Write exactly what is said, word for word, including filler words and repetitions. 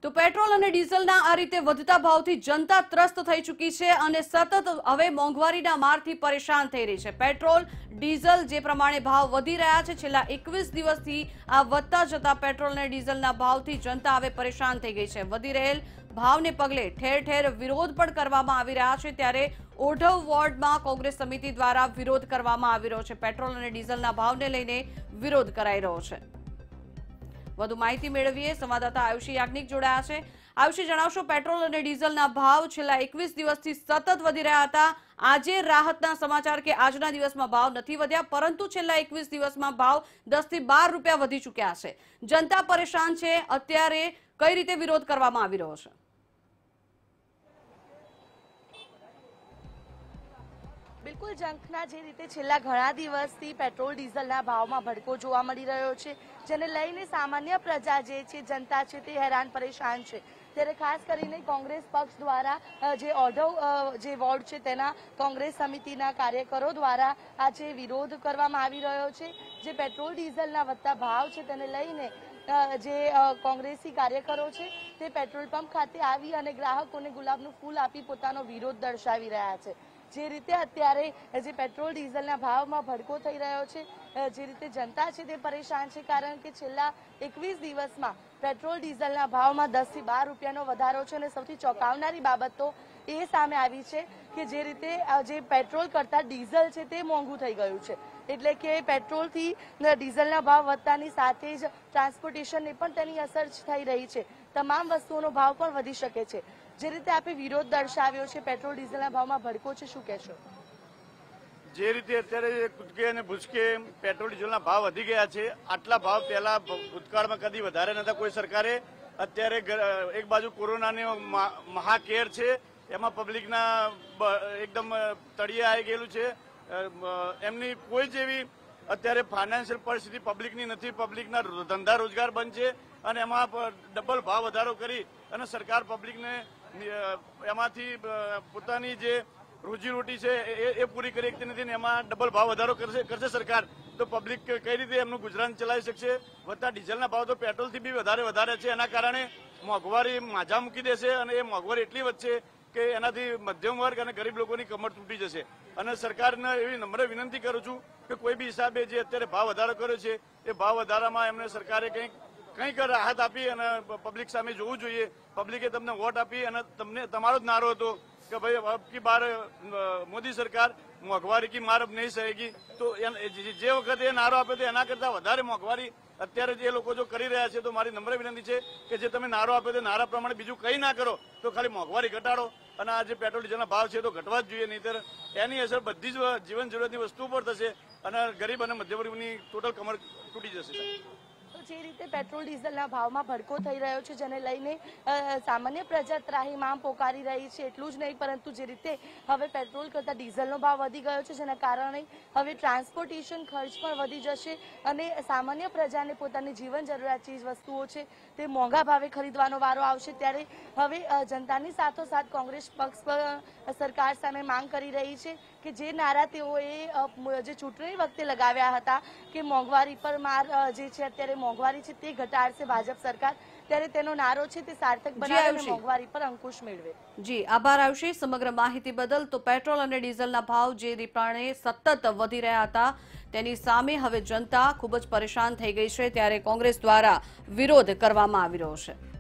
તો પેટ્રોલ અને ડીઝલના આ રીતે વધતા ભાવથી જનતા ત્રસ્ત થઈ ચૂકી છે અને સતત હવે મોંઘવારીના મારથી પરેશાન થઈ રહી છે। પેટ્રોલ ડીઝલ જે પ્રમાણે ભાવ વધી રહ્યા છે, છેલ્લા એકવીસ દિવસથી આ વધતા જતા પેટ્રોલ અને ડીઝલના ભાવથી જનતા હવે પરેશાન થઈ ગઈ છે। વધી રહેલ ભાવને પગલે ઠેર ઠેર વિરોધ પણ કરવામાં આવી રહ્યા છે, ત્યારે ઓઢવ વોર્ડમાં કોંગ્રેસ સમિતિ દ્વારા વિરોધ કરવામાં આવી રહ્યો છે। પેટ્રોલ અને ડીઝલના ભાવને લઈને વિરોધ કરાઈ રહ્યો છે। વધુ માહિતી મેળવીએ, સંવાદદાતા આયુષી યાજ્ઞિક જોડાયા છે। આયુષી, જણાવશો, પેટ્રોલ અને ડીઝલના ભાવ છેલ્લા એકવીસ દિવસથી સતત વધી રહ્યા હતા। આજે રાહતના સમાચાર કે આજના દિવસમાં ભાવ નથી વધ્યા, પરંતુ છેલ્લા એકવીસ દિવસમાં ભાવ દસ થી બાર રૂપિયા વધી ચૂક્યા છે। જનતા પરેશાન છે, અત્યારે કઈ રીતે વિરોધ કરવામાં આવી રહ્યો છે? બિલકુલ જંખના જે રીતે છેલ્લા ઘણા દિવસથી પેટ્રોલ ડીઝલના ભાવમાં ભડકો જોવા મળી રહ્યો છે, જેને લઈને સામાન્ય પ્રજા જે છે, જનતા છે, તે હેરાન પરેશાન છે। ત્યારે ખાસ કરીને કોંગ્રેસ પક્ષ દ્વારા જે ઓઢવ જે વોર્ડ છે તેના કોંગ્રેસ સમિતિના કાર્યકરો દ્વારા આજે વિરોધ કરવામાં આવી રહ્યો છે। જે પેટ્રોલ ડીઝલના વધતા ભાવ છે તેને લઈને જે કોંગ્રેસી કાર્યકરો છે તે પેટ્રોલ પંપ ખાતે આવી અને ગ્રાહકોને ગુલાબનું ફૂલ આપી પોતાનો વિરોધ દર્શાવી રહ્યા છે। જે રીતે અત્યારે જે પેટ્રોલ ડીઝલના ભાવમાં ભડકો થઈ રહ્યો છે, જે રીતે જનતા છે તે પરેશાન છે, કારણ કે છેલ્લા એકવીસ દિવસમાં પેટ્રોલ ડીઝલના ભાવમાં દસ થી બાર રૂપિયાનો વધારો છે અને સૌથી ચોંકાવનારી બાબત તો એ સામે આવી છે કે જે રીતે જે પેટ્રોલ કરતાં ડીઝલ છે તે મોંઘું થઈ ગયું છે। એટલે કે પેટ્રોલથી ડીઝલના ભાવ વધતાની સાથે જ ટ્રાન્સપોર્ટેશનને પણ તેની અસર થઈ રહી છે। તમામ વસ્તુઓનો ભાવ પણ વધી શકે છે। જે રીતે આપે વિરોધ દર્શાવ્યો છે પેટ્રોલ ડીઝલના ભાવમાં ભડકો છે, શું કહેશો? જે રીતે અત્યારે કૂદકે અને ભૂસકે પેટ્રોલ ડીઝલના ભાવ વધી ગયા છે, આટલા ભાવ પહેલા ભૂતકાળમાં કદી વધારે નતા કોઈ સરકારે। અત્યારે એક બાજુ કોરોનાની મહાકેર છે, એમાં પબ્લિકના એકદમ તળિયે આવી ગયેલું છે। એમની કોઈ જેવી અત્યારે ફાઇનાન્શિયલ પરિસ્થિતિ પબ્લિકની નથી। પબ્લિકના ધંધા રોજગાર બંધ છે અને એમાં ડબલ ભાવ વધારો કરી અને સરકાર પબ્લિકને એમાંથી પોતાની જે રોજીરોટી છે એ પૂરી કરી શકતી નથી ને એમાં ડબલ ભાવ વધારો કરશે કરશે સરકાર, તો પબ્લિક કઈ રીતે એમનું ગુજરાન ચલાવી શકશે? વધતા ડીઝલના ભાવ તો પેટ્રોલથી બી વધારે વધારે છે, એના કારણે મોંઘવારી માજા મૂકી દેશે અને એ મોંઘવારી એટલી વધશે કે એનાથી મધ્યમ વર્ગ અને ગરીબ લોકોની કમર તૂટી જશે। અને સરકારને એવી નમ્ર વિનંતી કરું છું કે કોઈ બી હિસાબે જે અત્યારે ભાવ વધારો કર્યો છે એ ભાવ વધારામાં એમને સરકારે કંઈક કંઈક રાહત આપી અને પબ્લિક સામે જોવું જોઈએ। પબ્લિકે તમને વોટ આપી અને તમને તમારો જ નારો હતો કે ભાઈ અબકી બાર મોદી સરકાર મોંઘવારી કી માર અબ નહીં સહેગી, તો જે વખતે એ નારો આપ્યો તો એના કરતા વધારે મોંઘવારી અત્યારે જે લોકો જો કરી રહ્યા છે, તો મારી નમ્ર વિનંતી છે કે જે તમે નારો આપ્યો તે નારા પ્રમાણે બીજું કંઈ ના કરો, તો ખાલી મોંઘવારી ઘટાડો અને આ જે પેટ્રોલ ડીઝલના ભાવ છે તો ઘટવા જ જોઈએ, નહીંતર એની અસર બધી જ જીવન જરૂરિયાતની વસ્તુ પર થશે અને ગરીબ અને મધ્યમવર્ગની ટોટલ કમર તૂટી જશે। જે રીતે પેટ્રોલ ડીઝલના ભાવમાં ભડકો થઈ રહ્યો છે, જેને લઈને સામાન્ય પ્રજા ત્રાહિમામ પોકારી રહી છે। એટલું જ નહીં, પરંતુ જે રીતે હવે પેટ્રોલ કરતાં ડીઝલનો ભાવ વધી ગયો છે, જેના કારણે હવે ટ્રાન્સપોર્ટેશન ખર્ચ પણ વધી જશે અને સામાન્ય પ્રજાને પોતાની જીવન જરૂરિયાત ચીજ વસ્તુઓ છે તે મોંઘા ભાવે ખરીદવાનો વારો આવશે। ત્યારે હવે જનતાની સાથોસાથ કોંગ્રેસ પક્ષ સરકાર સામે માંગ કરી રહી છે કે જે નારા તેઓએ જે ચૂંટણી વખતે લગાવ્યા હતા કે મોંઘવારી પર માર જે છે અત્યારે મોંઘવારી છે તે ઘટાડશે ભાજપ સરકાર, ત્યારે તેનો નારો છે તે સાર્થક બનાવે અને મોંઘવારી પર અંકુશ મેળવે। જી આભાર આયુષી સમગ્ર માહિતી બદલ। તો પેટ્રોલ અને ડીઝલના ભાવ જે રીતના સતત વધી રહ્યા હતા તેની સામે હવે જનતા ખૂબ જ પરેશાન થઈ ગઈ છે, ત્યારે કોંગ્રેસ દ્વારા વિરોધ કરવામાં આવી રહ્યો છે।